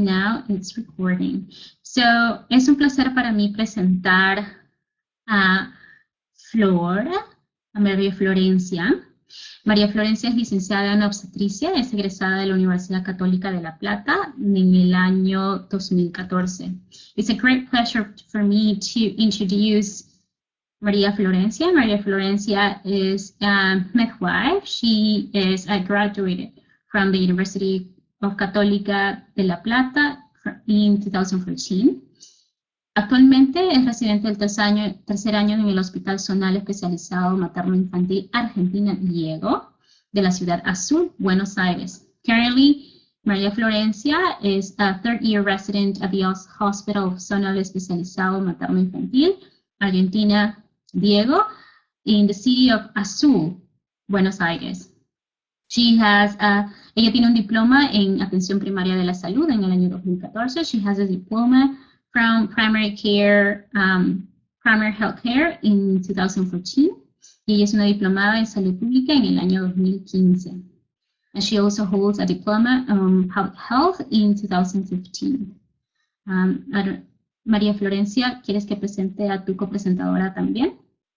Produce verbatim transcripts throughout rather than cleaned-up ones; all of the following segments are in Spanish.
now it's recording. So, es un placer para mí presentar a Flor, a María Florencia. María Florencia es licenciada en obstetricia, es egresada de la Universidad Católica de La Plata en el año dos mil catorce. It's a great pleasure for me to introduce María Florencia. María Florencia is a midwife. She is a graduate from the University of Católica de La Plata in two thousand fourteen. Actualmente es residente del tercer año, tercer año en el Hospital Zonal Especializado Materno Infantil Argentina Diego de la Ciudad Azul, Buenos Aires. Currently, María Florencia is a third year resident at the Hospital Zonal Especializado Materno Infantil Argentina Diego in the city of Azul, Buenos Aires. She has a, ella tiene un diploma en atención primaria de la salud en el año dos mil catorce. She has a diploma from primary care, um, primary health care in two thousand fourteen. Y ella es una diplomada en salud pública en el año dos mil quince. And she also holds a diploma on public health in two thousand fifteen. Um, María Florencia, ¿quieres que presente a tu copresentadora también?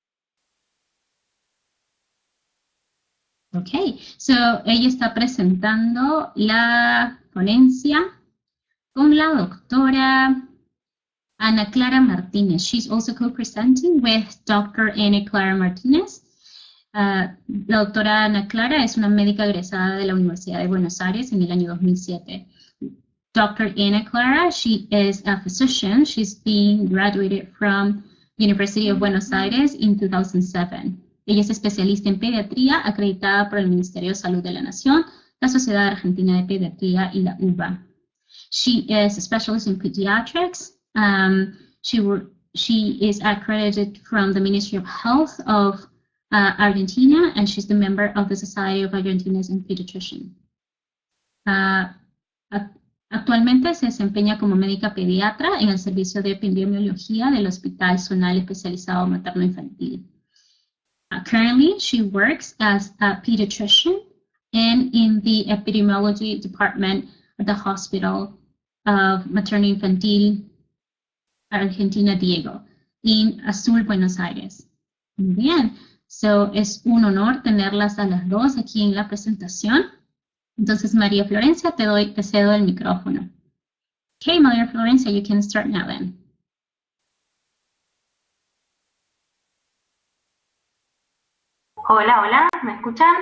Ok, so ella está presentando la ponencia con la doctora Ana Clara Martínez. She's also co-presenting with Doctor Ana Clara Martínez. Uh, la doctora Ana Clara es una médica egresada de la Universidad de Buenos Aires en el año dos mil siete. Doctor Ana Clara, she is a physician. She's been graduated from University of Buenos Aires in two thousand seven. Ella es especialista en pediatría, acreditada por el Ministerio de Salud de la Nación, la Sociedad Argentina de Pediatría y la U B A. She is a specialist in pediatrics. Um, she, were, she is accredited from the Ministry of Health of uh, Argentina, and she's the member of the Society of Argentinians in Pediatrician. Uh, actualmente se desempeña como médica pediatra en el servicio de epidemiología del Hospital Zonal Especializado Materno Infantil. Uh, currently, she works as a pediatrician and in the epidemiology department at the Hospital of Materno Infantil Argentina Diego, in Azul, Buenos Aires. Muy bien, so es un honor tenerlas a las dos aquí en la presentación. Entonces, María Florencia, te doy, te cedo el micrófono. Okay, María Florencia, you can start now then. Hola, hola, ¿me escuchan?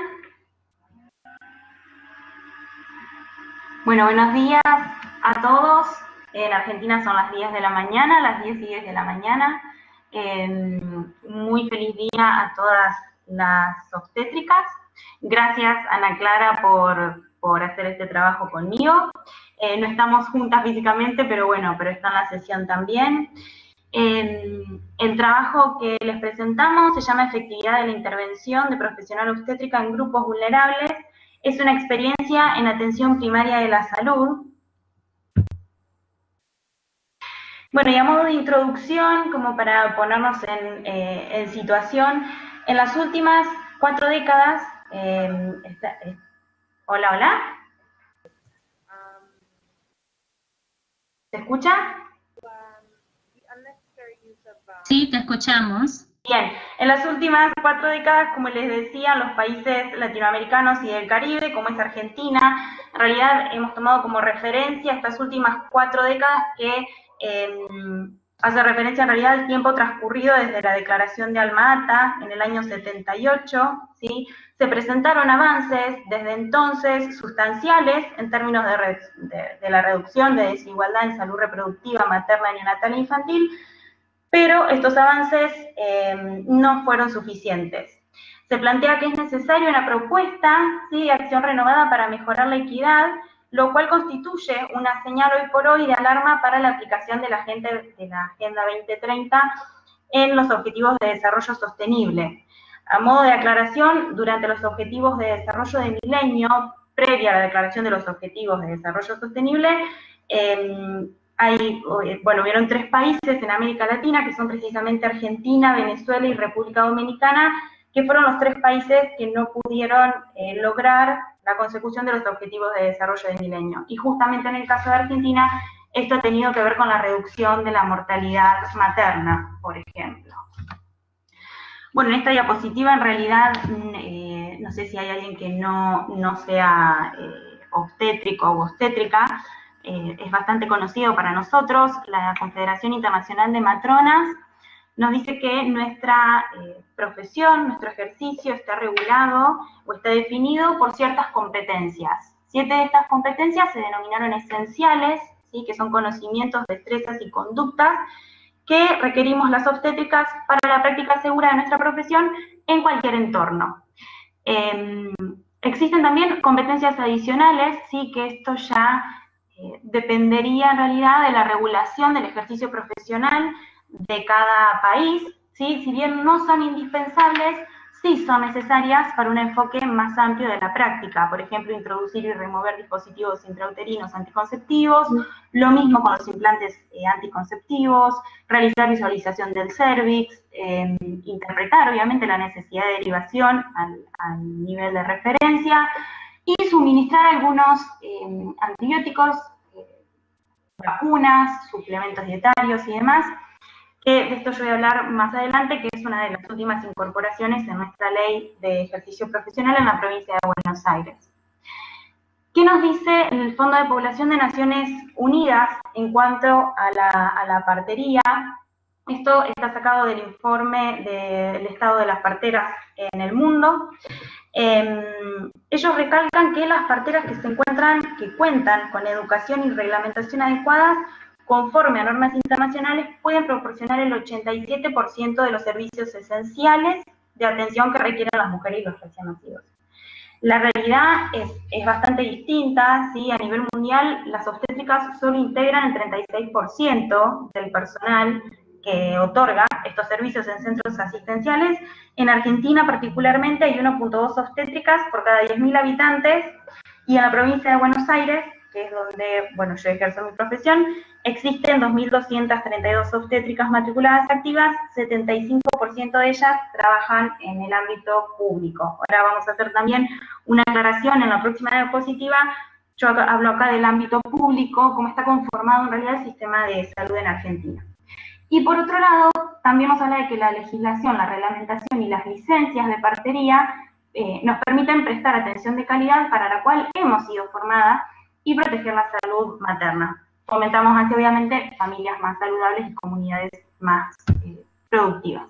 Bueno, buenos días a todos. En Argentina son las diez de la mañana, las diez y diez de la mañana. Eh, muy feliz día a todas las obstétricas. Gracias, Ana Clara, por, por hacer este trabajo conmigo. Eh, no estamos juntas físicamente, pero bueno, pero está en la sesión también. Eh, el trabajo que les presentamos se llama Efectividad de la Intervención de Profesional Obstétrica en Grupos Vulnerables. Es una experiencia en atención primaria de la salud. Bueno, y a modo de introducción, como para ponernos en, eh, en situación, en las últimas cuatro décadas, eh, está, eh, hola, hola, ¿se escucha? Sí, te escuchamos. Bien, en las últimas cuatro décadas, como les decía, los países latinoamericanos y del Caribe, como es Argentina, en realidad hemos tomado como referencia estas últimas cuatro décadas que eh, hace referencia en realidad al tiempo transcurrido desde la declaración de Alma-Ata en el año setenta y ocho, ¿sí? Se presentaron avances desde entonces sustanciales en términos de, re, de, de la reducción de desigualdad en salud reproductiva materna, neonatal e infantil, pero estos avances eh, no fueron suficientes. Se plantea que es necesaria una propuesta, ¿sí?, de acción renovada para mejorar la equidad, lo cual constituye una señal hoy por hoy de alarma para la aplicación de la Agenda, de la Agenda veinte treinta en los Objetivos de Desarrollo Sostenible. A modo de aclaración, durante los Objetivos de Desarrollo de Milenio, previa a la declaración de los Objetivos de Desarrollo Sostenible, eh, hay, bueno, hubieron tres países en América Latina, que son precisamente Argentina, Venezuela y República Dominicana, que fueron los tres países que no pudieron eh, lograr la consecución de los objetivos de desarrollo del milenio. Y justamente en el caso de Argentina, esto ha tenido que ver con la reducción de la mortalidad materna, por ejemplo. Bueno, en esta diapositiva en realidad, eh, no sé si hay alguien que no, no sea eh, obstétrico o obstétrica, eh, es bastante conocido para nosotros. La Confederación Internacional de Matronas nos dice que nuestra eh, profesión, nuestro ejercicio está regulado o está definido por ciertas competencias. Siete de estas competencias se denominaron esenciales, ¿sí? Que son conocimientos, destrezas y conductas que requerimos las obstétricas para la práctica segura de nuestra profesión en cualquier entorno. Eh, existen también competencias adicionales, ¿sí? Que esto ya eh, dependería en realidad de la regulación del ejercicio profesional de cada país, ¿sí? Si bien no son indispensables, sí son necesarias para un enfoque más amplio de la práctica. Por ejemplo, introducir y remover dispositivos intrauterinos anticonceptivos, lo mismo con los implantes eh, anticonceptivos, realizar visualización del cérvix, eh, interpretar obviamente la necesidad de derivación al, al nivel de referencia y suministrar algunos eh, antibióticos, eh, vacunas, suplementos dietarios y demás, que de esto yo voy a hablar más adelante, que es una de las últimas incorporaciones en nuestra ley de ejercicio profesional en la provincia de Buenos Aires. ¿Qué nos dice el Fondo de Población de Naciones Unidas en cuanto a la, a la partería? Esto está sacado del informe del estado de las parteras en el mundo. Eh, ellos recalcan que las parteras que se encuentran, que cuentan con educación y reglamentación adecuadas, conforme a normas internacionales, pueden proporcionar el ochenta y siete por ciento de los servicios esenciales de atención que requieren las mujeres y los recién nacidos. La realidad es, es bastante distinta, ¿sí? A nivel mundial, las obstétricas solo integran el treinta y seis por ciento del personal que otorga estos servicios en centros asistenciales. En Argentina, particularmente, hay uno punto dos obstétricas por cada diez mil habitantes, y en la provincia de Buenos Aires, que es donde, bueno, yo ejerzo mi profesión, existen dos mil doscientas treinta y dos obstétricas matriculadas activas, setenta y cinco por ciento de ellas trabajan en el ámbito público. Ahora vamos a hacer también una aclaración en la próxima diapositiva. Yo hablo acá del ámbito público, cómo está conformado en realidad el sistema de salud en Argentina. Y por otro lado, también nos habla de que la legislación, la reglamentación y las licencias de partería eh, nos permiten prestar atención de calidad para la cual hemos sido formadas y proteger la salud materna. Fomentamos así, obviamente, familias más saludables y comunidades más eh, productivas.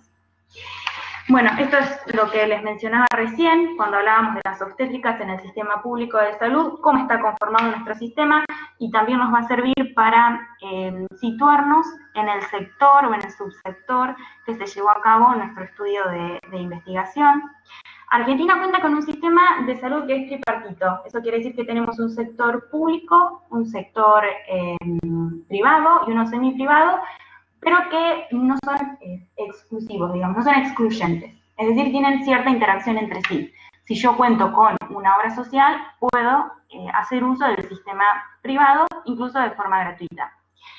Bueno, esto es lo que les mencionaba recién, cuando hablábamos de las obstétricas en el sistema público de salud, cómo está conformado nuestro sistema, y también nos va a servir para eh, situarnos en el sector o en el subsector que se llevó a cabo en nuestro estudio de, de investigación. Argentina cuenta con un sistema de salud que es tripartito. Eso quiere decir que tenemos un sector público, un sector eh, privado y uno semiprivado, pero que no son eh, exclusivos, digamos, no son excluyentes. Es decir, tienen cierta interacción entre sí. Si yo cuento con una obra social, puedo eh, hacer uso del sistema privado, incluso de forma gratuita.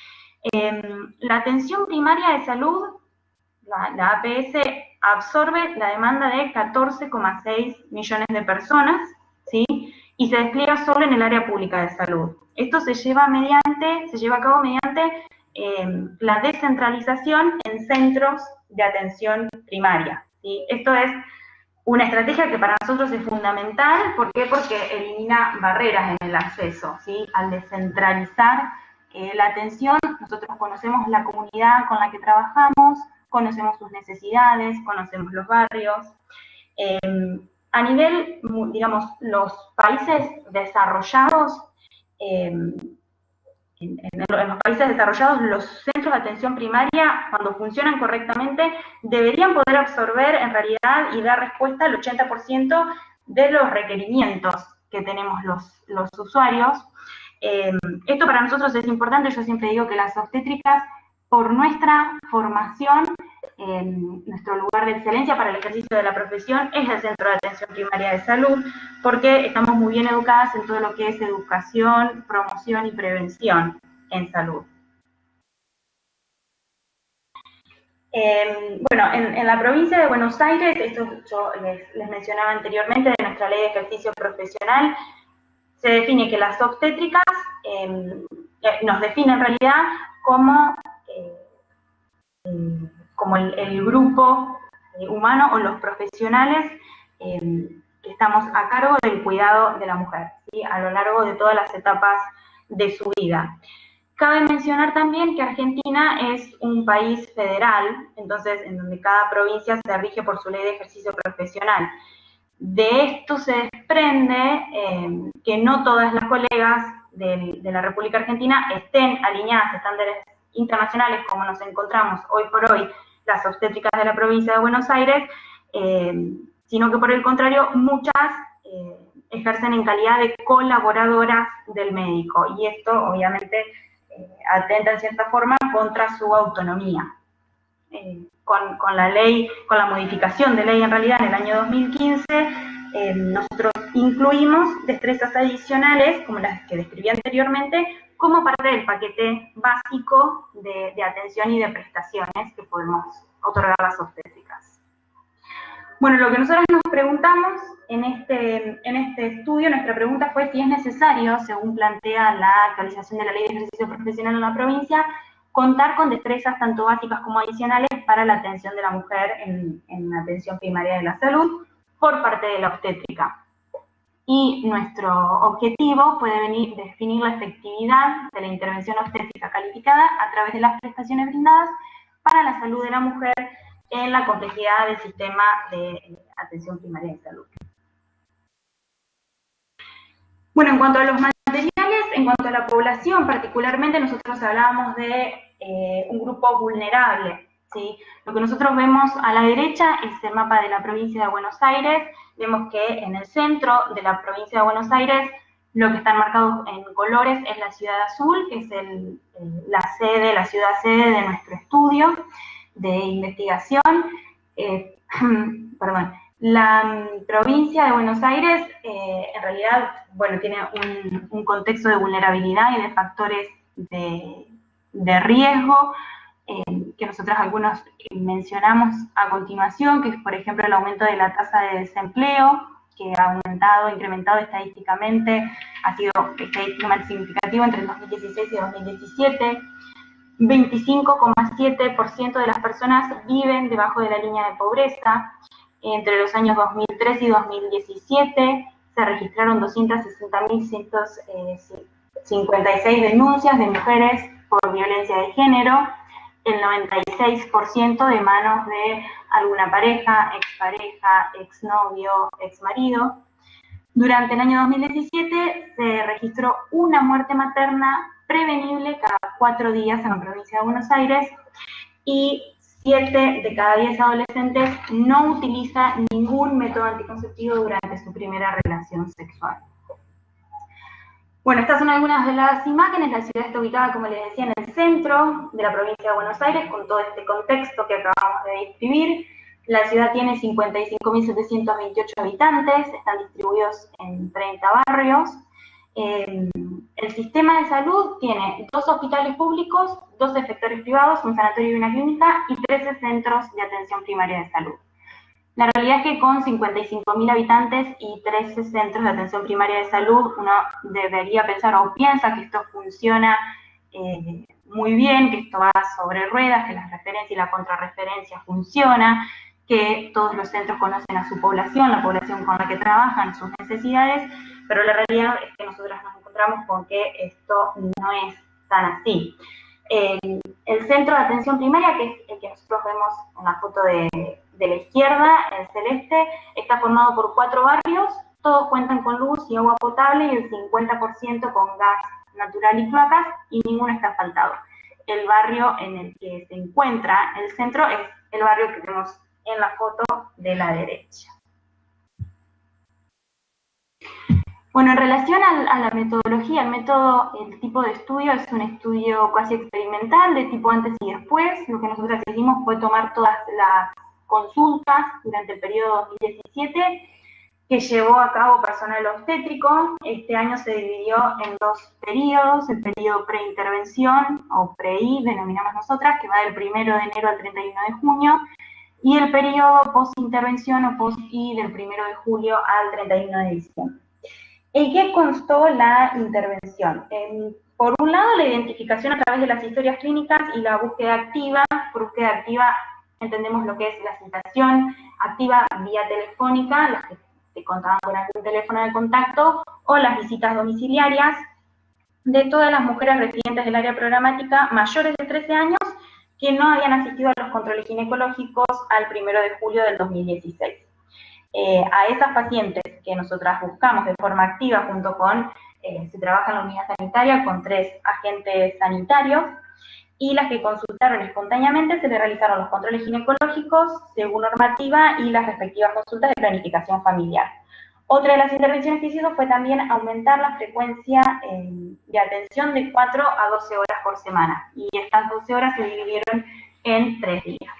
Eh, la atención primaria de salud, la, la A P S, absorbe la demanda de catorce coma seis millones de personas, ¿sí? Y se despliega solo en el área pública de salud. Esto se lleva mediante, se lleva a cabo mediante eh, la descentralización en centros de atención primaria, ¿sí? Esto es una estrategia que para nosotros es fundamental. ¿Por qué? Porque elimina barreras en el acceso, ¿sí? Al descentralizar eh, la atención, nosotros conocemos la comunidad con la que trabajamos, conocemos sus necesidades, conocemos los barrios. Eh, a nivel, digamos, los países desarrollados, eh, en, en los países desarrollados, los centros de atención primaria, cuando funcionan correctamente, deberían poder absorber en realidad y dar respuesta al ochenta por ciento de los requerimientos que tenemos los, los usuarios. Eh, esto para nosotros es importante. Yo siempre digo que las obstétricas, por nuestra formación, en nuestro lugar de excelencia para el ejercicio de la profesión es el Centro de Atención Primaria de Salud, porque estamos muy bien educadas en todo lo que es educación, promoción y prevención en salud. Eh, bueno, en, en la provincia de Buenos Aires, esto yo les, les mencionaba anteriormente de nuestra ley de ejercicio profesional, se define que las obstétricas eh, eh, nos define en realidad como, eh, eh, como el, el grupo eh, humano o los profesionales eh, que estamos a cargo del cuidado de la mujer, ¿sí? A lo largo de todas las etapas de su vida. Cabe mencionar también que Argentina es un país federal, entonces en donde cada provincia se rige por su ley de ejercicio profesional. De esto se desprende eh, que no todas las colegas de, de la República Argentina estén alineadas a estándares internacionales como nos encontramos hoy por hoy las obstétricas de la provincia de Buenos Aires, eh, sino que por el contrario muchas eh, ejercen en calidad de colaboradoras del médico, y esto obviamente eh, atenta en cierta forma contra su autonomía. Eh, con, con la ley, con la modificación de ley en realidad en el año dos mil quince, eh, nosotros incluimos destrezas adicionales, como las que describí anteriormente, como parte del paquete básico de, de atención y de prestaciones que podemos otorgar las obstétricas. Bueno, lo que nosotros nos preguntamos en este, en este estudio, nuestra pregunta fue si es necesario, según plantea la actualización de la Ley de Ejercicio Profesional en la provincia, contar con destrezas tanto básicas como adicionales para la atención de la mujer en, en la atención primaria de la salud por parte de la obstétrica. Y nuestro objetivo fue definir, definir la efectividad de la intervención obstétrica calificada a través de las prestaciones brindadas para la salud de la mujer en la complejidad del sistema de atención primaria de salud. Bueno, en cuanto a los materiales, en cuanto a la población particularmente, nosotros hablábamos de eh, un grupo vulnerable, ¿sí? Lo que nosotros vemos a la derecha es el mapa de la provincia de Buenos Aires. Vemos que en el centro de la provincia de Buenos Aires lo que están marcados en colores es la ciudad azul, que es el, el, la sede, la ciudad sede de nuestro estudio de investigación. Eh, perdón. La um, provincia de Buenos Aires, eh, en realidad, bueno, tiene un, un contexto de vulnerabilidad y de factores de, de riesgo, eh, que nosotros algunos mencionamos a continuación, que es, por ejemplo, el aumento de la tasa de desempleo, que ha aumentado, incrementado estadísticamente, ha sido estadísticamente significativo entre el dos mil dieciséis y dos mil diecisiete. veinticinco coma siete por ciento de las personas viven debajo de la línea de pobreza. Entre los años dos mil tres y dos mil diecisiete se registraron doscientas sesenta mil ciento cincuenta y seis denuncias de mujeres por violencia de género, el noventa y seis por ciento de manos de alguna pareja, expareja, exnovio, exmarido. Durante el año dos mil diecisiete se registró una muerte materna prevenible cada cuatro días en la provincia de Buenos Aires, y siete de cada diez adolescentes no utiliza ningún método anticonceptivo durante su primera relación sexual. Bueno, estas son algunas de las imágenes. La ciudad está ubicada, como les decía, en el centro de la provincia de Buenos Aires, con todo este contexto que acabamos de describir. La ciudad tiene cincuenta y cinco mil setecientos veintiocho habitantes, están distribuidos en treinta barrios. Eh, el sistema de salud tiene dos hospitales públicos, dos efectores privados, un sanatorio y una clínica, y trece centros de atención primaria de salud. La realidad es que con cincuenta y cinco mil habitantes y trece centros de atención primaria de salud, uno debería pensar o piensa que esto funciona eh, muy bien, que esto va sobre ruedas, que la referencia y la contrarreferencia funciona, que todos los centros conocen a su población, la población con la que trabajan, sus necesidades, pero la realidad es que nosotros nos encontramos con que esto no es tan así. Eh, el centro de atención primaria, que es el que nosotros vemos en la foto de, de la izquierda, el celeste, está formado por cuatro barrios, todos cuentan con luz y agua potable y el cincuenta por ciento con gas natural y cloacas, y ninguno está asfaltado. El barrio en el que se encuentra el centro es el barrio que vemos en la foto de la derecha. Bueno, en relación a, a la metodología, el método, el tipo de estudio es un estudio casi experimental de tipo antes y después. Lo que nosotros hicimos fue tomar todas las consultas durante el periodo dos mil diecisiete, que llevó a cabo personal obstétrico. Este año se dividió en dos periodos, el periodo preintervención, o pre-I, denominamos nosotras, que va del primero de enero al treinta y uno de junio, y el periodo post-intervención o post-I del primero de julio al treinta y uno de diciembre. ¿En qué constó la intervención? En, por un lado, la identificación a través de las historias clínicas y la búsqueda activa. Por búsqueda activa entendemos lo que es la citación activa vía telefónica, las que se contaban con algún teléfono de contacto, o las visitas domiciliarias de todas las mujeres residentes del área programática mayores de trece años que no habían asistido a los controles ginecológicos al primero de julio del dos mil dieciséis. Eh, a esas pacientes que nosotras buscamos de forma activa junto con, eh, se trabaja en la unidad sanitaria con tres agentes sanitarios, y las que consultaron espontáneamente se les realizaron los controles ginecológicos según normativa y las respectivas consultas de planificación familiar. Otra de las intervenciones que hicimos fue también aumentar la frecuencia eh, de atención de cuatro a doce horas por semana, y estas doce horas se dividieron en tres días.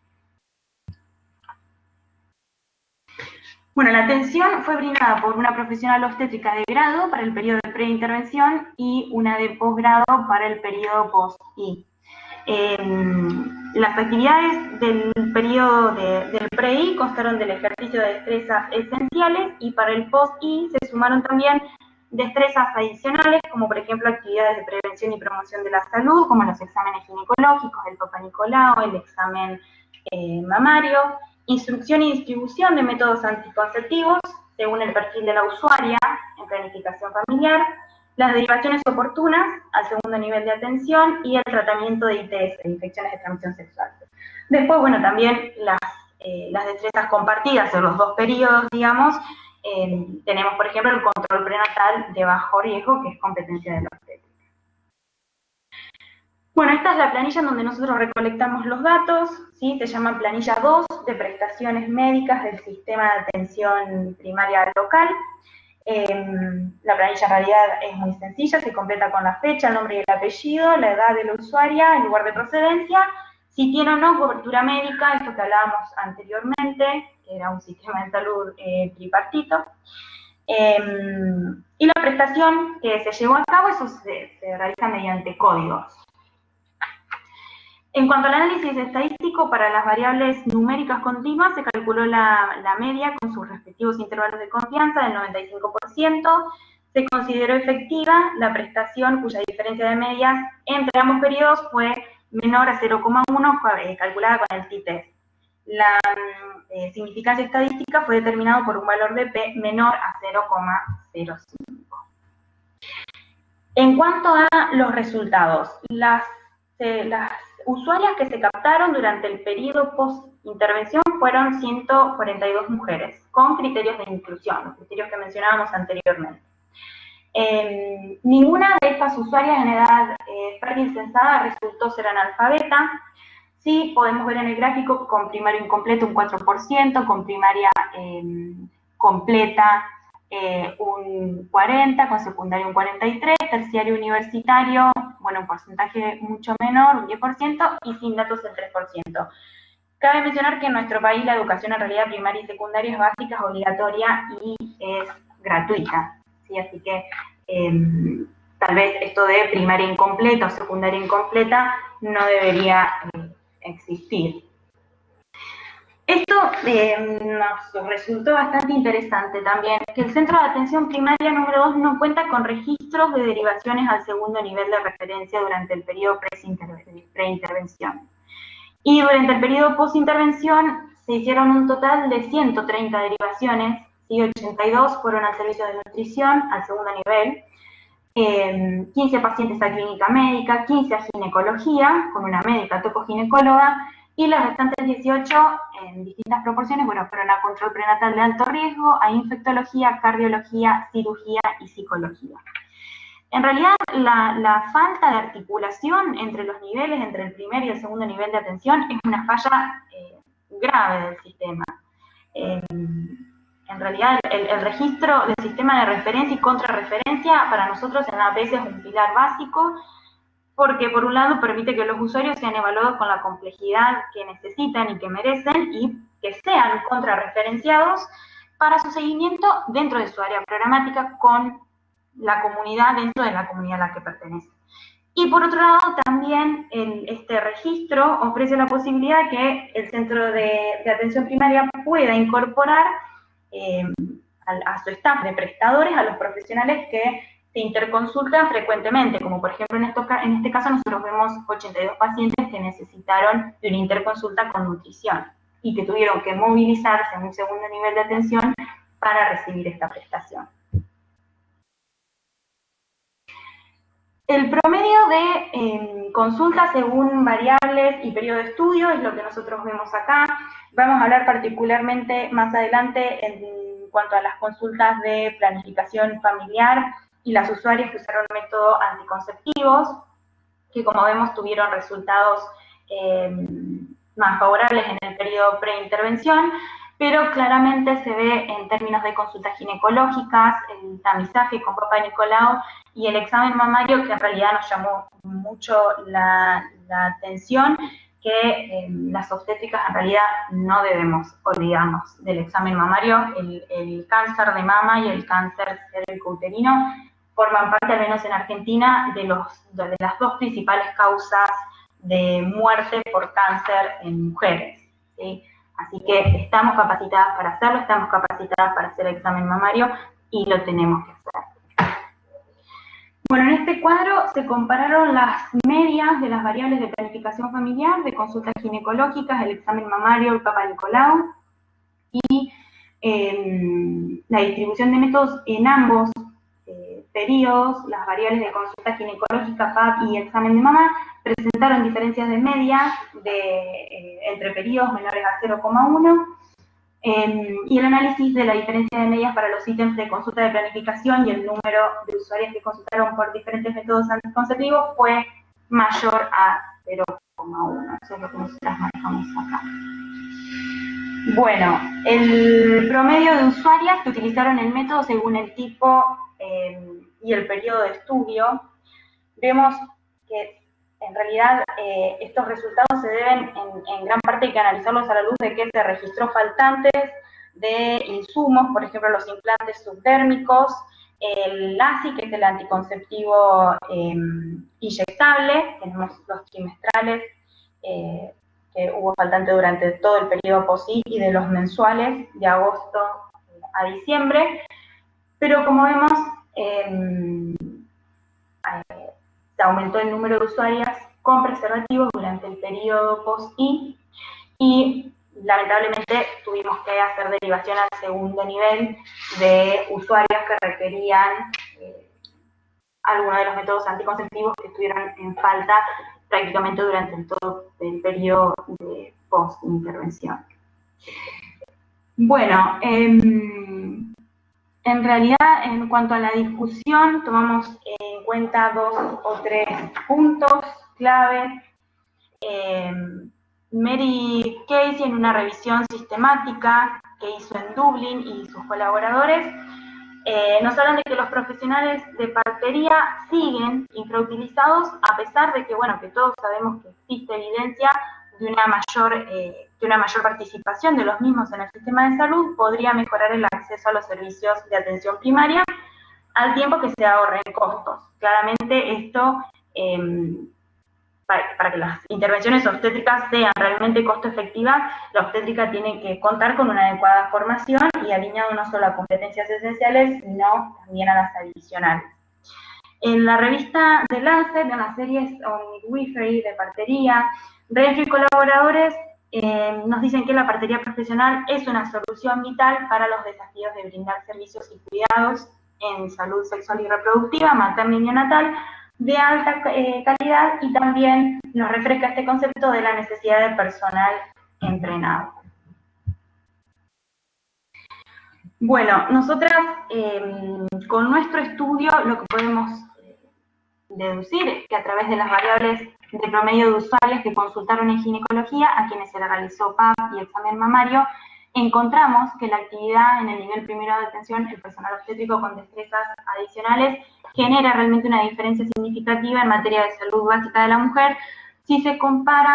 Bueno, la atención fue brindada por una profesional obstétrica de grado para el periodo de preintervención y una de posgrado para el periodo post-I. Eh, las actividades del periodo de, del pre-I constaron del ejercicio de destrezas esenciales, y para el post-I se sumaron también destrezas adicionales, como por ejemplo actividades de prevención y promoción de la salud, como los exámenes ginecológicos, el Papa Nicolau, el examen eh, mamario, instrucción y distribución de métodos anticonceptivos según el perfil de la usuaria en planificación familiar, las derivaciones oportunas al segundo nivel de atención y el tratamiento de I T S, infecciones de transmisión sexual. Después, bueno, también las, eh, las destrezas compartidas en los dos periodos, digamos, eh, tenemos, por ejemplo, el control prenatal de bajo riesgo, que es competencia de la obstétrica. Bueno, esta es la planilla en donde nosotros recolectamos los datos, ¿sí? Se llama planilla dos de prestaciones médicas del sistema de atención primaria local. Eh, la planilla en realidad es muy sencilla, se completa con la fecha, el nombre y el apellido, la edad de la usuaria, el lugar de procedencia, si tiene o no cobertura médica, esto que hablábamos anteriormente, que era un sistema de salud eh, tripartito. Eh, y la prestación que se llevó a cabo, eso se, se realiza mediante códigos. En cuanto al análisis estadístico, para las variables numéricas continuas se calculó la, la media con sus respectivos intervalos de confianza del noventa y cinco por ciento. Se consideró efectiva la prestación cuya diferencia de medias entre ambos periodos fue menor a cero coma uno, calculada con el T I T E S. La eh, significancia estadística fue determinada por un valor de P menor a cero coma cero cinco. En cuanto a los resultados, las, eh, las usuarias que se captaron durante el periodo post-intervención fueron ciento cuarenta y dos mujeres, con criterios de inclusión, los criterios que mencionábamos anteriormente. Eh, ninguna de estas usuarias en edad eh, fértil censada resultó ser analfabeta. Sí, podemos ver en el gráfico con primario incompleto un cuatro por ciento, con primaria eh, completa eh, un cuarenta por ciento, con secundario un cuarenta y tres por ciento, terciario universitario, bueno, un porcentaje mucho menor, un diez por ciento, y sin datos el tres por ciento. Cabe mencionar que en nuestro país la educación en realidad primaria y secundaria es básica, es obligatoria y es gratuita, ¿sí? Así que eh, tal vez esto de primaria incompleta o secundaria incompleta no debería eh, existir. Esto eh, nos resultó bastante interesante también, que el Centro de Atención Primaria número dos no cuenta con registros de derivaciones al segundo nivel de referencia durante el periodo preintervención. Y durante el periodo postintervención se hicieron un total de ciento treinta derivaciones, y ochenta y dos fueron al servicio de nutrición, al segundo nivel, eh, quince pacientes a clínica médica, quince a ginecología, con una médica tocoginecóloga, y las restantes dieciocho, en distintas proporciones, bueno, fueron a control prenatal de alto riesgo, a infectología, cardiología, cirugía y psicología. En realidad, la, la falta de articulación entre los niveles, entre el primer y el segundo nivel de atención, es una falla eh, grave del sistema. Eh, en realidad, el, el registro del sistema de referencia y contrarreferencia para nosotros en A P S es un pilar básico, porque por un lado permite que los usuarios sean evaluados con la complejidad que necesitan y que merecen y que sean contrarreferenciados, para su seguimiento dentro de su área programática con la comunidad, dentro de la comunidad a la que pertenece. Y por otro lado, también el, este registro ofrece la posibilidad de que el centro de, de atención primaria pueda incorporar eh, a, a su staff de prestadores, a los profesionales que se interconsultan frecuentemente, como por ejemplo en, esto, en este caso nosotros vemos ochenta y dos pacientes que necesitaron de una interconsulta con nutrición y que tuvieron que movilizarse en un segundo nivel de atención para recibir esta prestación. El promedio de eh, consultas según variables y periodo de estudio es lo que nosotros vemos acá. Vamos a hablar particularmente más adelante en cuanto a las consultas de planificación familiar y las usuarias que usaron métodos anticonceptivos, que como vemos tuvieron resultados eh, más favorables en el periodo preintervención, pero claramente se ve en términos de consultas ginecológicas, el tamizaje con Papa Nicolau y el examen mamario, que en realidad nos llamó mucho la, la atención, que eh, las obstétricas en realidad no debemos olvidarnos del examen mamario. El, el cáncer de mama y el cáncer cervicouterino forman parte, al menos en Argentina, de, los, de las dos principales causas de muerte por cáncer en mujeres, ¿sí? Así que estamos capacitadas para hacerlo, estamos capacitadas para hacer el examen mamario y lo tenemos que hacer. Bueno, en este cuadro se compararon las medias de las variables de planificación familiar, de consultas ginecológicas, el examen mamario, el Papa Nicolau, y eh, la distribución de métodos en ambos eh, periodos. Las variables de consulta ginecológica, P A P y examen de mama presentaron diferencias de media de, eh, entre periodos menores a cero coma uno. Eh, y el análisis de la diferencia de medias para los ítems de consulta de planificación y el número de usuarios que consultaron por diferentes métodos anticonceptivos fue mayor a cero coma uno. Eso es lo que nosotros marcamos acá. Bueno, el promedio de usuarias que utilizaron el método según el tipo eh, y el periodo de estudio, vemos que en realidad eh, estos resultados se deben en, en gran parte hay que analizarlos a la luz de que se registró faltantes de insumos, por ejemplo los implantes subdérmicos, el A S I, que es el anticonceptivo eh, inyectable, tenemos los trimestrales, eh, que hubo faltante durante todo el periodo post-I y de los mensuales de agosto a diciembre, pero como vemos, eh, eh, se aumentó el número de usuarias con preservativos durante el periodo post-I y lamentablemente tuvimos que hacer derivación al segundo nivel de usuarias que requerían eh, algunos de los métodos anticonceptivos que estuvieron en falta prácticamente durante todo el periodo de post-intervención. Bueno, eh, en realidad, en cuanto a la discusión, tomamos en cuenta dos o tres puntos clave. Eh, Mary Casey, en una revisión sistemática que hizo en Dublín y sus colaboradores, eh, nos hablan de que los profesionales de partería siguen infrautilizados, a pesar de que, bueno, que todos sabemos que existe evidencia de una mayor, eh, de una mayor participación de los mismos en el sistema de salud, podría mejorar el acceso a los servicios de atención primaria, al tiempo que se ahorren costos. Claramente esto, eh, para, para que las intervenciones obstétricas sean realmente costo efectivas, la obstétrica tiene que contar con una adecuada formación y alineado no solo a competencias esenciales, sino también a las adicionales. En la revista de Lancet, en las series on midwifery de partería, Renfro y colaboradores eh, nos dicen que la partería profesional es una solución vital para los desafíos de brindar servicios y cuidados en salud sexual y reproductiva, materna y neonatal, de alta eh, calidad, y también nos refresca este concepto de la necesidad de personal entrenado. Bueno, nosotras eh, con nuestro estudio lo que podemos deducir es que a través de las variables de promedio de usuarias que consultaron en ginecología, a quienes se le realizó P A P y examen mamario, encontramos que la actividad en el nivel primero de atención, el personal obstétrico con destrezas adicionales, genera realmente una diferencia significativa en materia de salud básica de la mujer si se compara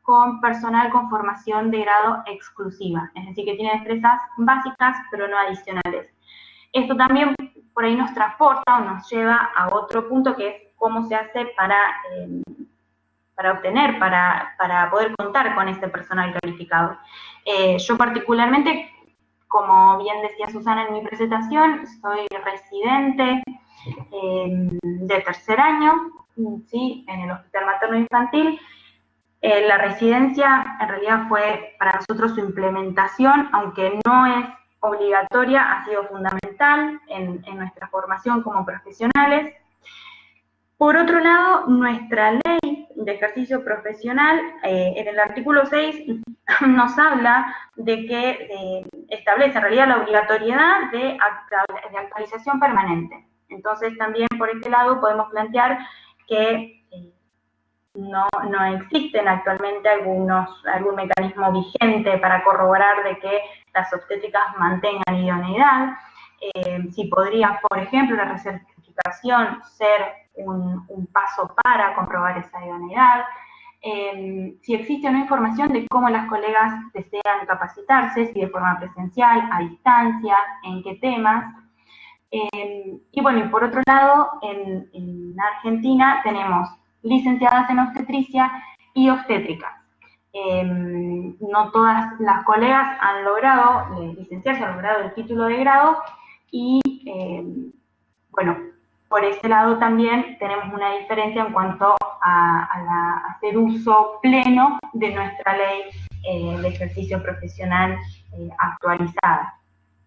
con personal con formación de grado exclusiva, es decir, que tiene destrezas básicas pero no adicionales. Esto también por ahí nos transporta o nos lleva a otro punto, que es cómo se hace para, eh, para obtener, para, para poder contar con este personal calificado. Eh, yo particularmente, como bien decía Susana en mi presentación, soy residente eh, de tercer año, ¿sí?, en el Hospital Materno Infantil. Eh, la residencia en realidad fue para nosotros su implementación, aunque no es obligatoria, ha sido fundamental en, en nuestra formación como profesionales. Por otro lado, nuestra ley de ejercicio profesional, eh, en el artículo seis, nos habla de que eh, establece en realidad la obligatoriedad de, de actualización permanente. Entonces, también por este lado podemos plantear que eh, no, no existen actualmente algunos, algún mecanismo vigente para corroborar de que las obstétricas mantengan idoneidad. Eh, si podría, por ejemplo, la recertificación ser un, un paso para comprobar esa idoneidad. Eh, si existe una información de cómo las colegas desean capacitarse, si de forma presencial, a distancia, en qué temas. Eh, y bueno, y por otro lado, en, en Argentina tenemos licenciadas en obstetricia y obstétricas. Eh, no todas las colegas han logrado eh, licenciarse, han logrado el título de grado y, eh, bueno, por ese lado también tenemos una diferencia en cuanto a, a, la, a hacer uso pleno de nuestra ley eh, de ejercicio profesional eh, actualizada.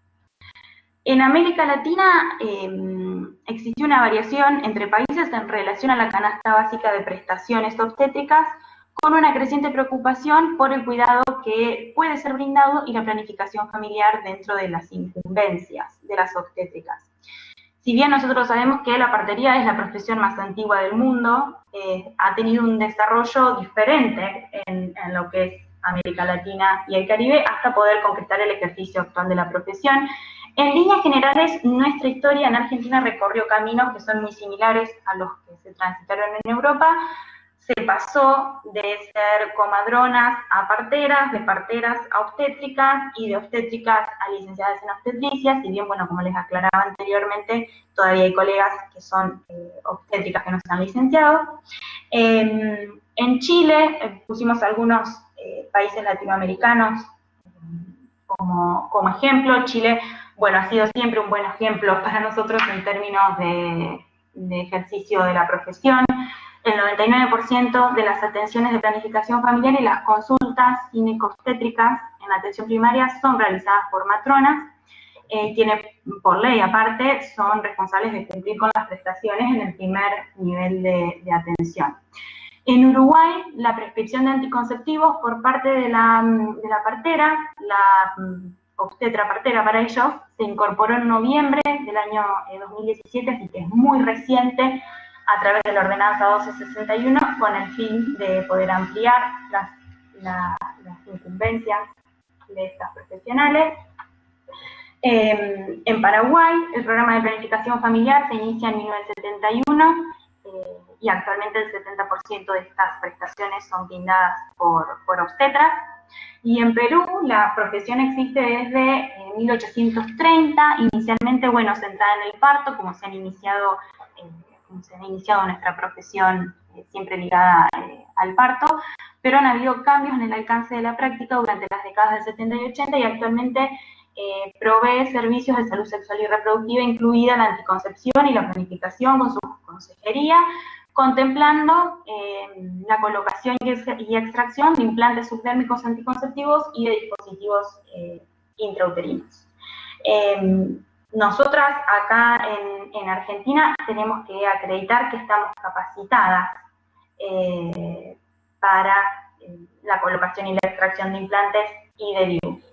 En América Latina eh, existió una variación entre países en relación a la canasta básica de prestaciones obstétricas, con una creciente preocupación por el cuidado que puede ser brindado y la planificación familiar dentro de las incumbencias de las obstétricas. Si bien nosotros sabemos que la partería es la profesión más antigua del mundo, eh, ha tenido un desarrollo diferente en, en lo que es América Latina y el Caribe hasta poder concretar el ejercicio actual de la profesión. En líneas generales, nuestra historia en Argentina recorrió caminos que son muy similares a los que se transitaron en Europa. Se pasó de ser comadronas a parteras, de parteras a obstétricas y de obstétricas a licenciadas en obstetricia, si bien, bueno, como les aclaraba anteriormente, todavía hay colegas que son eh, obstétricas que no se han licenciado. Eh, en Chile eh, pusimos algunos eh, países latinoamericanos como, como ejemplo. Chile, bueno, ha sido siempre un buen ejemplo para nosotros en términos de, de ejercicio de la profesión. El noventa y nueve por ciento de las atenciones de planificación familiar y las consultas ginecobstétricas en atención primaria son realizadas por matronas. Eh, tiene, por ley aparte, son responsables de cumplir con las prestaciones en el primer nivel de, de atención. En Uruguay, la prescripción de anticonceptivos por parte de la, de la partera, la obstetra partera para ellos, se incorporó en noviembre del año dos mil diecisiete, así que es muy reciente, a través de la ordenanza doce sesenta y uno, con el fin de poder ampliar las, la, las incumbencias de estas profesionales. Eh, en Paraguay, el programa de planificación familiar se inicia en mil novecientos setenta y uno eh, y actualmente el setenta por ciento de estas prestaciones son brindadas por, por obstetras. Y en Perú la profesión existe desde eh, mil ochocientos treinta, inicialmente, bueno, centrada en el parto, como se han iniciado... Eh, se ha iniciado nuestra profesión eh, siempre ligada eh, al parto, pero han habido cambios en el alcance de la práctica durante las décadas del setenta y ochenta y actualmente eh, provee servicios de salud sexual y reproductiva, incluida la anticoncepción y la planificación con su consejería, contemplando eh, la colocación y, y extracción de implantes subdérmicos anticonceptivos y de dispositivos eh, intrauterinos. Eh, Nosotras acá en, en Argentina tenemos que acreditar que estamos capacitadas eh, para eh, la colocación y la extracción de implantes y de D I U.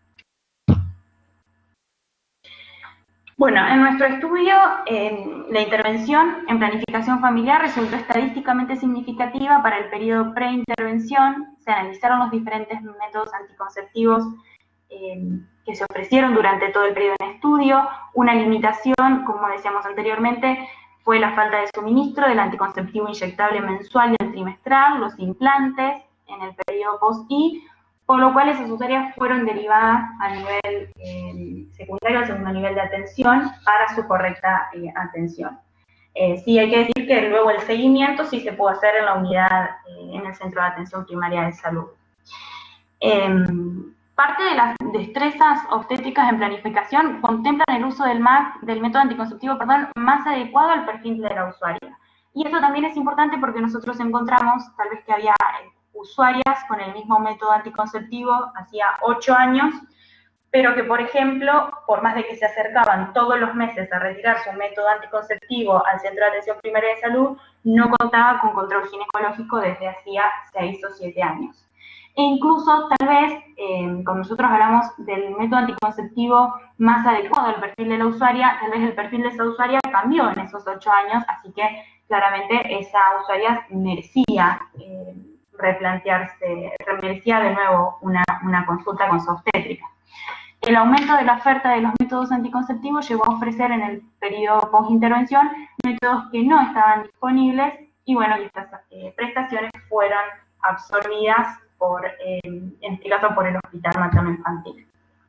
Bueno, en nuestro estudio, eh, la intervención en planificación familiar resultó estadísticamente significativa para el periodo preintervención. Se analizaron los diferentes métodos anticonceptivos eh, que se ofrecieron durante todo el periodo en estudio. Una limitación, como decíamos anteriormente, fue la falta de suministro del anticonceptivo inyectable mensual y el trimestral, los implantes, en el periodo post-I, por lo cual esas usuarias fueron derivadas a nivel eh, secundario, al segundo nivel de atención, para su correcta eh, atención. Eh, sí, hay que decir que luego el seguimiento sí se puede hacer en la unidad, eh, en el centro de atención primaria de salud. Eh, parte de las destrezas obstétricas en planificación contemplan el uso del, M A C, del método anticonceptivo perdón, más adecuado al perfil de la usuaria. Y esto también es importante porque nosotros encontramos, tal vez que había usuarias con el mismo método anticonceptivo hacía ocho años, pero que, por ejemplo, por más de que se acercaban todos los meses a retirar su método anticonceptivo al Centro de Atención Primaria de Salud, no contaba con control ginecológico desde hacía seis o siete años. E incluso, tal vez, eh, cuando nosotros hablamos del método anticonceptivo más adecuado al perfil de la usuaria, tal vez el perfil de esa usuaria cambió en esos ocho años, así que claramente esa usuaria merecía eh, replantearse, merecía de nuevo una, una consulta con su obstétrica. El aumento de la oferta de los métodos anticonceptivos llevó a ofrecer en el periodo post-intervención métodos que no estaban disponibles y bueno, y estas eh, prestaciones fueron absorbidas por, eh, en este caso por el Hospital Materno Infantil.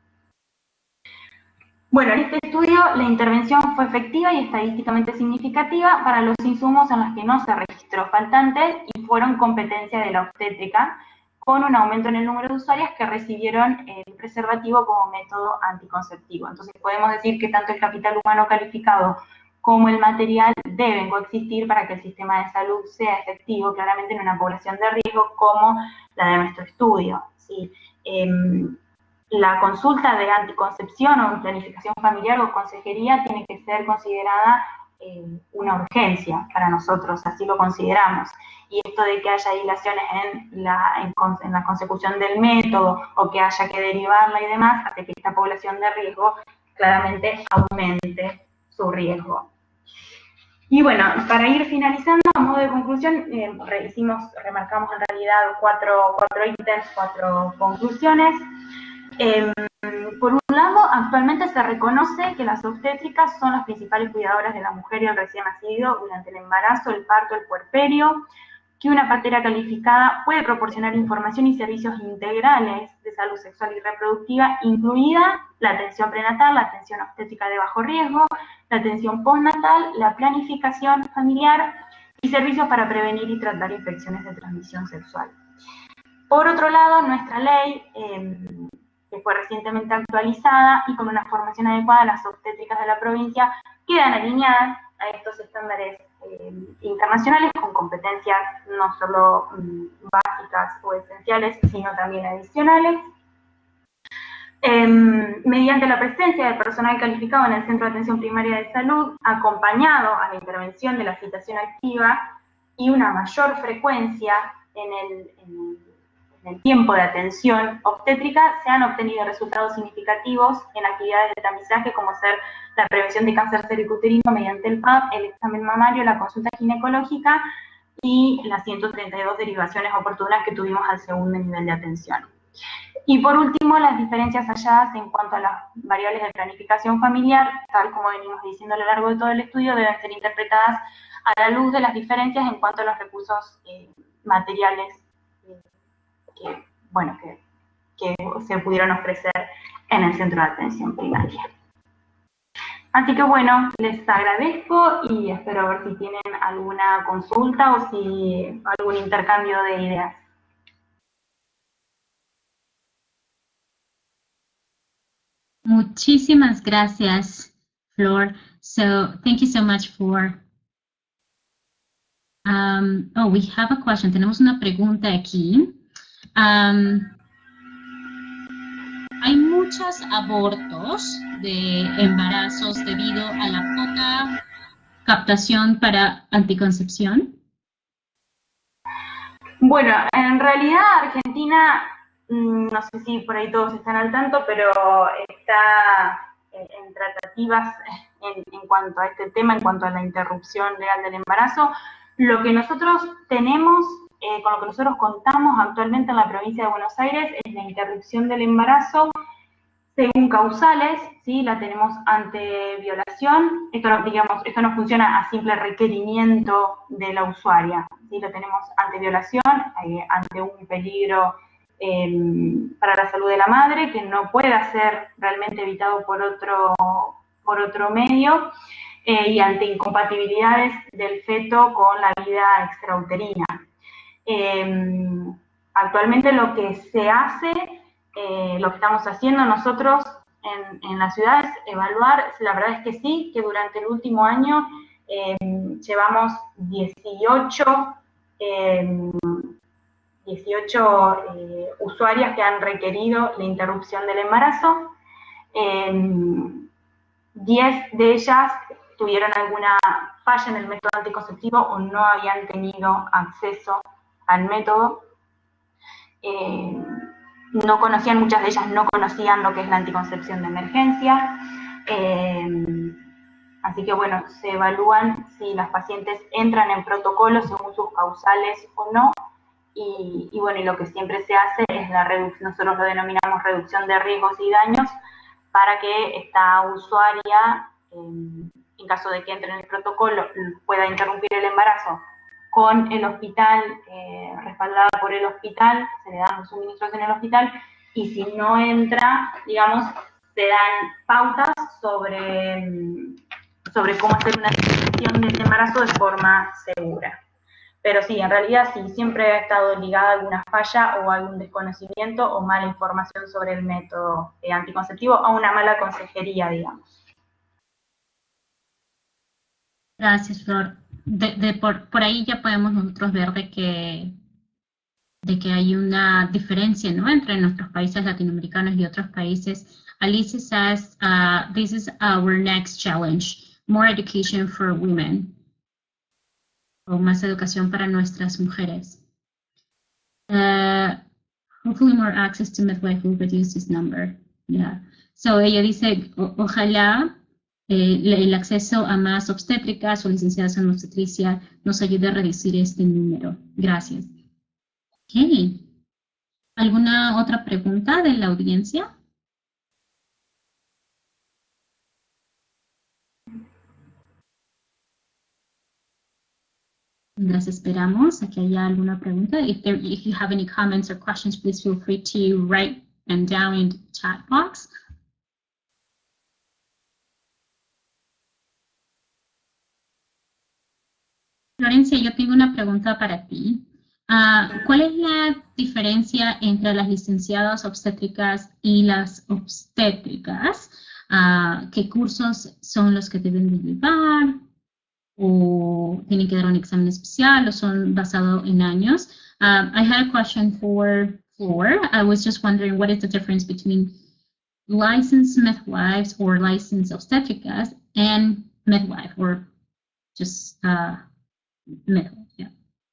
Bueno, en este estudio la intervención fue efectiva y estadísticamente significativa para los insumos en los que no se registró faltante y fueron competencia de la obstétrica, con un aumento en el número de usuarias que recibieron el preservativo como método anticonceptivo. Entonces podemos decir que tanto el capital humano calificado como el material deben coexistir para que el sistema de salud sea efectivo, claramente en una población de riesgo como la de nuestro estudio, ¿sí? Eh, la consulta de anticoncepción o planificación familiar o consejería tiene que ser considerada eh, una urgencia para nosotros, así lo consideramos. Y esto de que haya dilaciones en la, en, en la consecución del método o que haya que derivarla y demás, hace que esta población de riesgo claramente aumente su riesgo. Y bueno, para ir finalizando, a modo de conclusión, eh, hicimos, remarcamos en realidad cuatro, cuatro ítems, cuatro conclusiones. Eh, por un lado, actualmente se reconoce que las obstétricas son las principales cuidadoras de la mujer y el recién nacido durante el embarazo, el parto, el puerperio, que una partera calificada puede proporcionar información y servicios integrales de salud sexual y reproductiva, incluida la atención prenatal, la atención obstétrica de bajo riesgo, la atención postnatal, la planificación familiar y servicios para prevenir y tratar infecciones de transmisión sexual. Por otro lado, nuestra ley, eh, que fue recientemente actualizada y con una formación adecuada, las obstétricas de la provincia quedan alineadas a estos estándares eh, internacionales con competencias no solo um, básicas o esenciales, sino también adicionales. Eh, mediante la presencia de personal calificado en el Centro de Atención Primaria de Salud, acompañado a la intervención de la citación activa y una mayor frecuencia en el, en en el tiempo de atención obstétrica, se han obtenido resultados significativos en actividades de tamizaje como ser la prevención de cáncer cervicuterino mediante el P A P, el examen mamario, la consulta ginecológica y las ciento treinta y dos derivaciones oportunas que tuvimos al segundo nivel de atención. Y por último, las diferencias halladas en cuanto a las variables de planificación familiar, tal como venimos diciendo a lo largo de todo el estudio, deben ser interpretadas a la luz de las diferencias en cuanto a los recursos eh, materiales que, bueno, que, que se pudieron ofrecer en el Centro de Atención Primaria. Así que bueno, les agradezco y espero ver si tienen alguna consulta o si algún intercambio de ideas. Muchísimas gracias, Flor. So thank you so much for... Um, oh, we have a question. Tenemos una pregunta aquí. Um, hay muchos abortos de embarazos debido a la poca captación para anticoncepción. Bueno, en realidad Argentina, no sé si por ahí todos están al tanto, pero está en tratativas en, en cuanto a este tema, en cuanto a la interrupción legal del embarazo. Lo que nosotros tenemos, eh, con lo que nosotros contamos actualmente en la provincia de Buenos Aires, es la interrupción del embarazo. según causales, ¿sí? La tenemos ante violación. Esto no, digamos, esto no funciona a simple requerimiento de la usuaria, ¿sí? Lo tenemos ante violación, eh, ante un peligro eh, para la salud de la madre, que no pueda ser realmente evitado por otro, por otro medio, eh, y ante incompatibilidades del feto con la vida extrauterina. Eh, actualmente lo que se hace, eh, lo que estamos haciendo nosotros en, en la ciudad es evaluar, la verdad es que sí, que durante el último año eh, llevamos dieciocho, eh, dieciocho eh, usuarias que han requerido la interrupción del embarazo. Eh, diez de ellas tuvieron alguna falla en el método anticonceptivo o no habían tenido acceso al método. Eh, no conocían, muchas de ellas no conocían lo que es la anticoncepción de emergencia. Eh, así que bueno, se evalúan si las pacientes entran en protocolo según sus causales o no. Y, y bueno, y lo que siempre se hace es la reducción, nosotros lo denominamos reducción de riesgos y daños, para que esta usuaria, eh, en caso de que entre en el protocolo, pueda interrumpir el embarazo con el hospital, eh, respaldada por el hospital, se le dan los suministros en el hospital, y si no entra, digamos, se dan pautas sobre, sobre cómo hacer una interrupción de ese embarazo de forma segura. Pero sí, en realidad sí, siempre ha estado ligada a alguna falla o algún desconocimiento o mala información sobre el método eh, anticonceptivo, a una mala consejería, digamos. Gracias, Flor. De, de por, por ahí ya podemos nosotros ver de que, de que hay una diferencia, ¿no?, entre nuestros países latinoamericanos y otros países. Alicia says, uh, this is our next challenge, more education for women. O más educación para nuestras mujeres. Uh, hopefully more access to midwife will reduce this number. Yeah. So ella dice, o, ojalá eh, el acceso a más obstétricas o licenciadas en obstetricia nos ayude a reducir este número. Gracias. Okay. ¿Alguna otra pregunta de la audiencia? Las esperamos a que haya alguna pregunta. If, there, if you have any comments or questions, please feel free to write them down in the chat box. Florencia, yo tengo una pregunta para ti. Uh, ¿Cuál es la diferencia entre las licenciadas obstétricas y las obstétricas? Uh, ¿Qué cursos son los que deben de llevar? ¿O tienen que dar un examen especial o son basados en años? Um, I had a question for Flor. I was just wondering what is the difference between licensed midwives or licensed obstetricas and midwife, or just uh, midwife, yeah.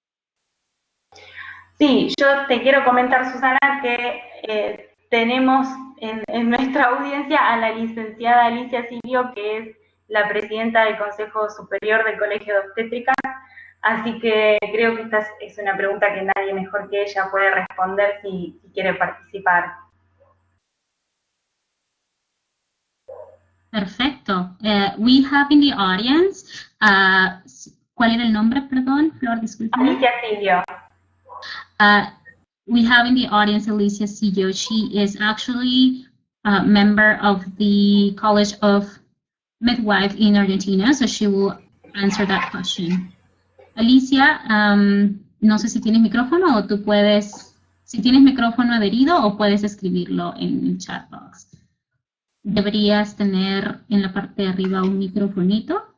Sí, yo te quiero comentar, Susana, que eh, tenemos en, en nuestra audiencia a la licenciada Alicia Silio, que es la presidenta del Consejo Superior del Colegio de Obstétricas, así que creo que esta es una pregunta que nadie mejor que ella puede responder si, si quiere participar. Perfecto. Uh, we have in the audience, uh, ¿cuál era el nombre, perdón, Flor? Disculpe. Alicia Silio. Uh, we have in the audience Alicia Silio. She is actually a member of the College of Midwife in Argentina, so she will answer that question. Alicia, um, no sé si tienes micrófono o tú puedes, si tienes micrófono adherido o puedes escribirlo en el chat box. Deberías tener en la parte de arriba un microfonito.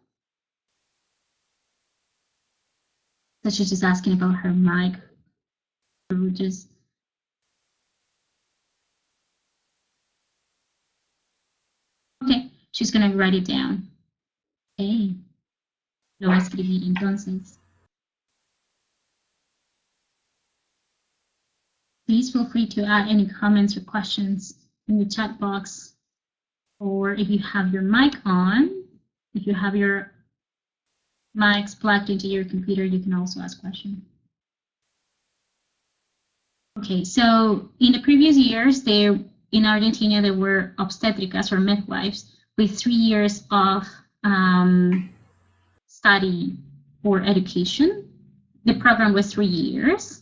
So she's just asking about her mic. So just okay. She's going to write it down. Okay. Lo voy a escribir entonces. Please feel free to add any comments or questions in the chat box. Or if you have your mic on, if you have your mics plugged into your computer, you can also ask questions. Okay, so in the previous years, there in Argentina, there were obstetricas or midwives with three years of um, study or education. The program was three years.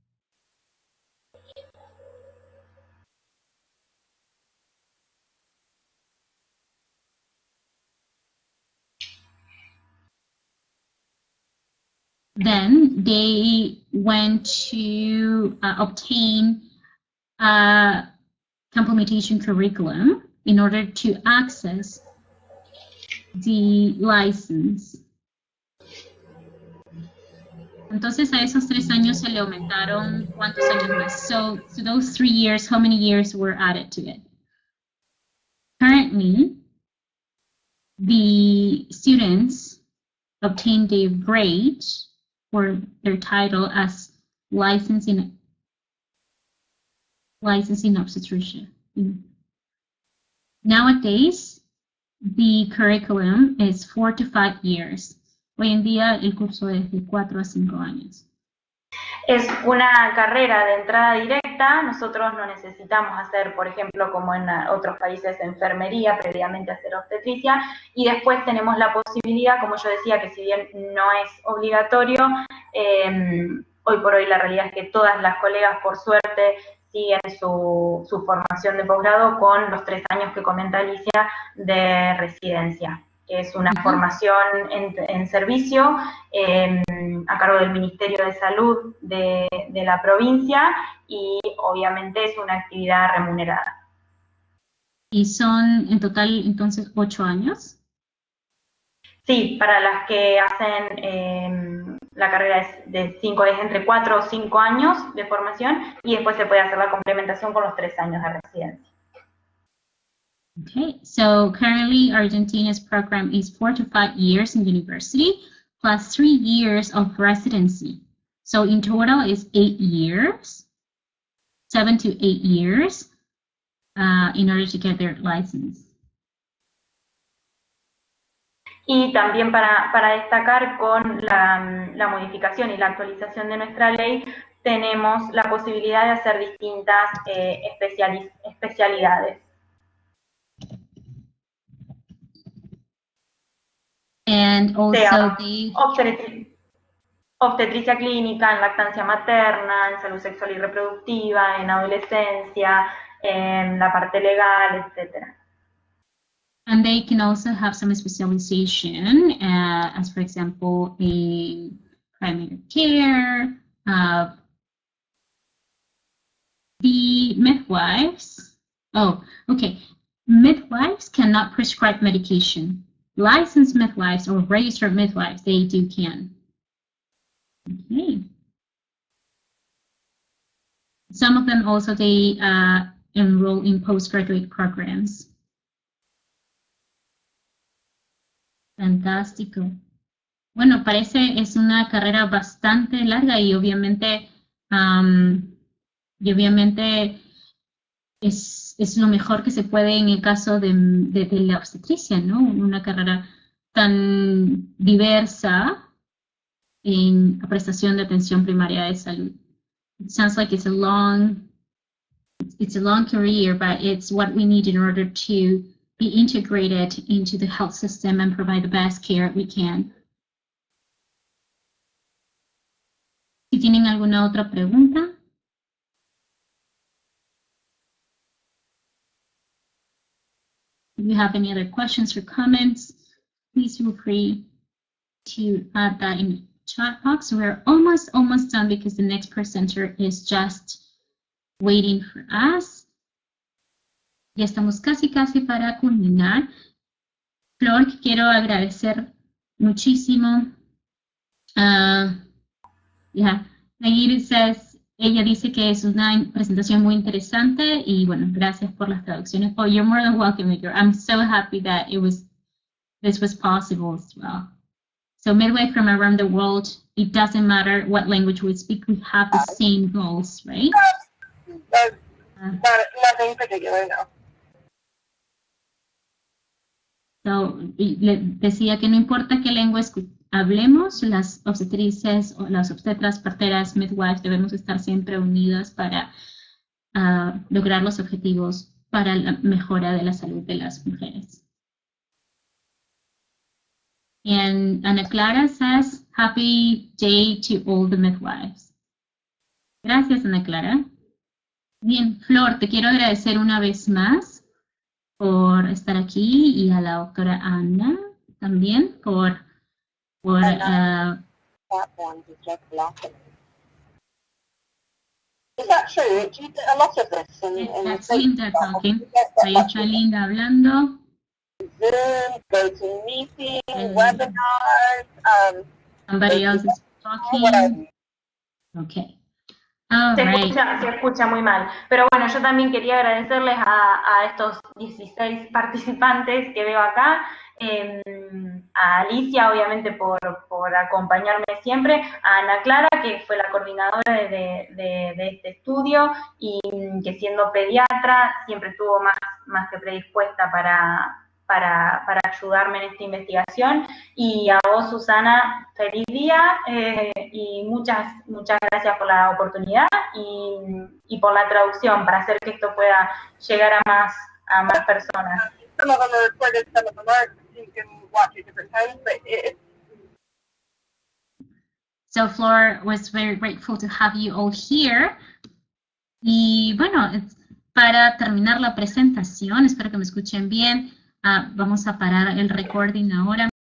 Then they went to uh, obtain a complementation curriculum in order to access the license. Entonces a esos tres años se le aumentaron cuántos años más. So to those three years, how many years were added to it? Currently, the students obtained a grade or their title as licensed in licensed in obstetricia. Nowadays, the curriculum is four to five years. Hoy en día el curso es de cuatro a cinco años. Es una carrera de entrada directa. Nosotros no necesitamos hacer, por ejemplo, como en otros países, enfermería, previamente hacer obstetricia, y después tenemos la posibilidad, como yo decía, que si bien no es obligatorio, eh, hoy por hoy la realidad es que todas las colegas, por suerte, siguen su, su formación de posgrado con los tres años que comenta Alicia de residencia, que es una uh-huh. formación en, en servicio eh, a cargo del Ministerio de Salud de, de la provincia, y obviamente es una actividad remunerada. ¿Y son en total entonces ocho años? Sí, para las que hacen eh, la carrera es de cinco, es entre cuatro o cinco años de formación, y después se puede hacer la complementación con los tres años de residencia. Okay, so currently Argentina's program is four to five years in university plus three years of residency. So in total is eight years, seven to eight years uh, in order to get their license. Y también para, para destacar, con la, la modificación y la actualización de nuestra ley, tenemos la posibilidad de hacer distintas eh, especiali- especialidades. And also sea, the... obstetri- obstetricia clínica, en lactancia materna, en salud sexual y reproductiva, en adolescencia, en la parte legal, etcétera. And they can also have some specialization, uh, as for example, in primary care. Uh, the midwives, oh, okay, midwives cannot prescribe medication. Licensed midwives or registered midwives, they do can. Okay. Some of them also, they uh, enroll in postgraduate programs. Fantástico. Bueno, parece es una carrera bastante larga y obviamente, um, y obviamente es, es lo mejor que se puede en el caso de, de, de la obstetricia, ¿no? Una carrera tan diversa en la prestación de atención primaria de salud. It sounds like it's a long, it's a long career, but it's what we need in order to be integrated into the health system and provide the best care we can. Si tienen alguna otra pregunta. If you have any other questions or comments, please feel free to add that in the chat box. We're almost, almost done because the next presenter is just waiting for us. Ya estamos casi, casi para culminar. Flor, quiero agradecer muchísimo. Uh, yeah, Nayib says, ella dice que es una presentación muy interesante y bueno, gracias por las traducciones. Oh, you're more than welcome, Igor. I'm so happy that it was, this was possible as well. So midwife from around the world, it doesn't matter what language we speak, we have the same goals, right? Not, Uh, not, nothing particular, no. So, le decía que no importa qué lengua hablemos, las obstetrices o las obstetras, parteras, midwives, debemos estar siempre unidas para uh, lograr los objetivos para la mejora de la salud de las mujeres. And Ana Clara says, happy day to all the midwives. Gracias, Ana Clara. Bien, Flor, te quiero agradecer una vez más por estar aquí y a la doctora Ana también por, por uh, Is that true? Do you do a lot of this? In, in that's Linda talking. Ahí está Linda hablando. Zoom, GoToMeeting, Mm. webinars, um, Somebody else is whatever. talking. Okay. All Se right. escucha, se escucha muy mal. Pero bueno, yo también quería agradecerles a, a estos dieciséis participantes que veo acá. Eh, a Alicia, obviamente, por, por acompañarme siempre. A Ana Clara, que fue la coordinadora de, de, de este estudio y que siendo pediatra siempre estuvo más, más que predispuesta para... Para, para ayudarme en esta investigación. Y a vos, Susana, feliz día eh, y muchas, muchas gracias por la oportunidad y, y por la traducción para hacer que esto pueda llegar a más, a más personas. Some of them are recorded, some of them aren't. You can watch at different times, but it, So Flor was very grateful to have you all here. Y bueno, para terminar la presentación, espero que me escuchen bien. Uh, vamos a parar el recording ahora.